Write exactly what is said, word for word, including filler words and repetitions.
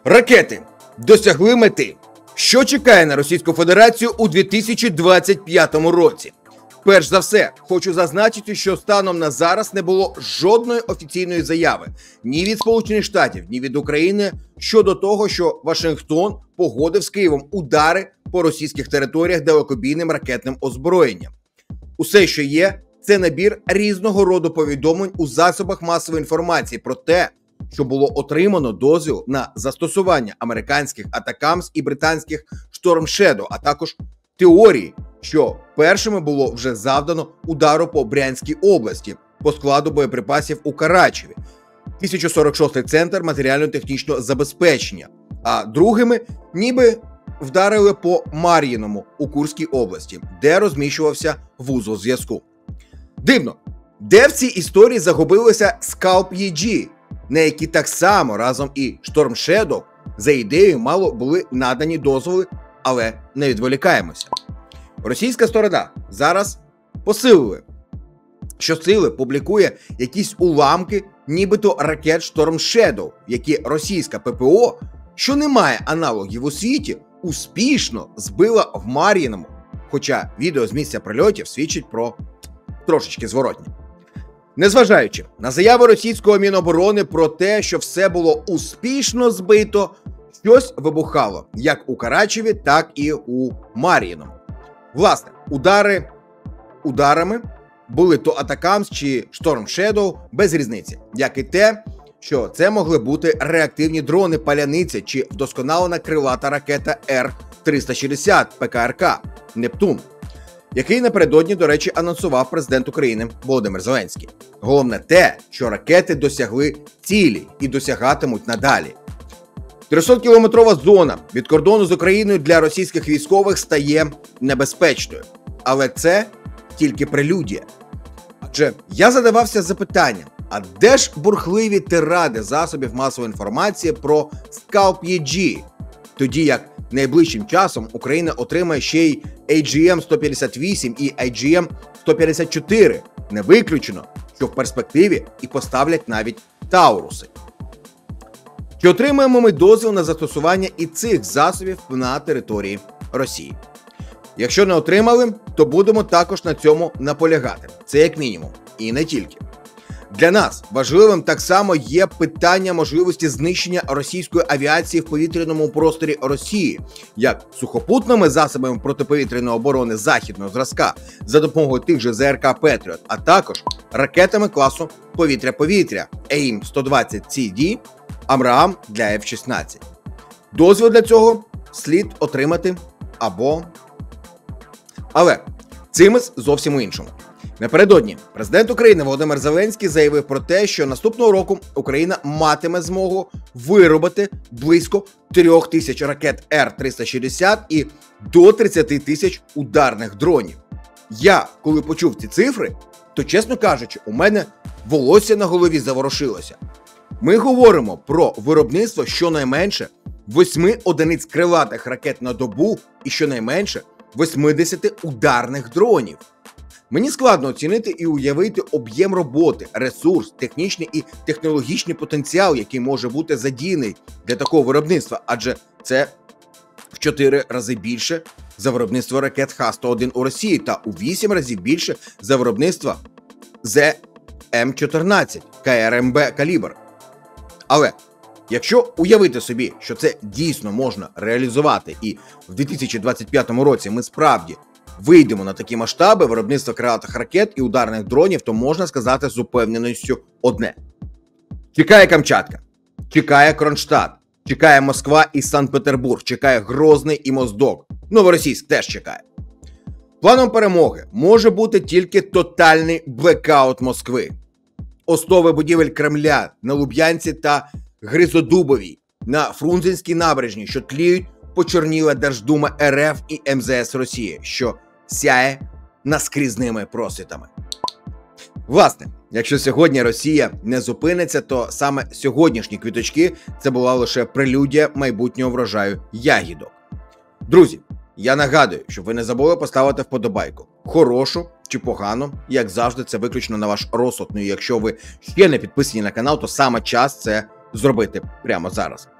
Ракети досягли мети. Що чекає на Російську Федерацію у дві тисячі двадцять п'ятому році? Перш за все, хочу зазначити, що станом на зараз не було жодної офіційної заяви ні від Сполучених Штатів, ні від України щодо того, що Вашингтон погодив з Києвом удари по російських територіях далекобійним ракетним озброєнням. Усе, що є, це набір різного роду повідомлень у засобах масової інформації про те, що було отримано дозвіл на застосування американських атакамс і британських Storm Shadow, а також теорії, що першими було вже завдано удару по Брянській області по складу боєприпасів у Карачеві, тисяча сорок шостий центр матеріально-технічного забезпечення, а другими ніби вдарили по Мар'їному у Курській області, де розміщувався вузол зв'язку. Дивно, де в цій історії загубилися Скальп-Є Джі, на які так само разом і Storm Shadow за ідеєю мало були надані дозволи, але не відволікаємося. Російська сторона зараз посилили, що сили публікує якісь уламки нібито ракет Storm Shadow, які російська ППО, що не має аналогів у світі, успішно збила в Мар'їному, хоча відео з місця прильотів свідчить про трошечки зворотні. Незважаючи на заяви російського Міноборони про те, що все було успішно збито, щось вибухало як у Карачеві, так і у Мар'їному. Власне, удари ударами були то Атакамс чи Storm Shadow без різниці, як і те, що це могли бути реактивні дрони «Паляниця» чи вдосконалена крилата ракета Р триста шістдесят Пе Ка Ар Ка «Нептун», який напередодні, до речі, анонсував президент України Володимир Зеленський. Головне те, що ракети досягли цілі і досягатимуть надалі. трьохсоткілометрова зона від кордону з Україною для російських військових стає небезпечною. Але це тільки прелюдія. Адже я задавався запитанням, а де ж бурхливі тиради засобів масової інформації про Скальп-Є Джі, тоді як найближчим часом Україна отримає ще й Ей Джі Ем сто п'ятдесят вісім і Ей Джі Ем сто п'ятдесят чотири, не виключено, що в перспективі і поставлять навіть Тауруси. Чи отримаємо ми дозвіл на застосування і цих засобів на території Росії? Якщо не отримали, то будемо також на цьому наполягати. Це як мінімум. І не тільки. Для нас важливим так само є питання можливості знищення російської авіації в повітряному просторі Росії, як сухопутними засобами протиповітряної оборони західного зразка за допомогою тих же Зе Ер Ка Петріот, а також ракетами класу повітря-повітря Ей Ем сто двадцять Сі Ді, Амраам для Еф шістнадцять. Дозвіл для цього слід отримати або... Але цимес зовсім у іншому. Напередодні президент України Володимир Зеленський заявив про те, що наступного року Україна матиме змогу виробити близько трьох тисяч ракет Р триста шістдесят і до тридцяти тисяч ударних дронів. Я, коли почув ці цифри, то, чесно кажучи, у мене волосся на голові заворушилося. Ми говоримо про виробництво щонайменше восьми одиниць крилатих ракет на добу і щонайменше восьмидесяти ударних дронів. Мені складно оцінити і уявити об'єм роботи, ресурс, технічний і технологічний потенціал, який може бути задіяний для такого виробництва, адже це в чотири рази більше за виробництво ракет Ха сто один у Росії та у вісім разів більше за виробництво Зе Ем чотирнадцять Ка Ер Ем Бе калібр. Але якщо уявити собі, що це дійсно можна реалізувати і в дві тисячі двадцять п'ятому році ми справді вийдемо на такі масштаби виробництва крилатих ракет і ударних дронів, то можна сказати з упевненістю одне. Чекає Камчатка, чекає Кронштадт, чекає Москва і Санкт-Петербург, чекає Грозний і Моздок, Новоросійськ теж чекає. Планом перемоги може бути тільки тотальний блекаут Москви. Основи будівель Кремля на Луб'янці та Гризодубовій, на Фрунзенській набережній, що тліють почорніла Держдума Ер Еф і Ем Зе Ес Росії, що сяє наскрізними просвітами. Власне, якщо сьогодні Росія не зупиниться, то саме сьогоднішні квіточки – це була лише прелюдія майбутнього врожаю ягідок. Друзі, я нагадую, щоб ви не забули поставити вподобайку. Хорошу чи погану, як завжди, це виключно на ваш розсуд. Ну і якщо ви ще не підписані на канал, то саме час це зробити прямо зараз.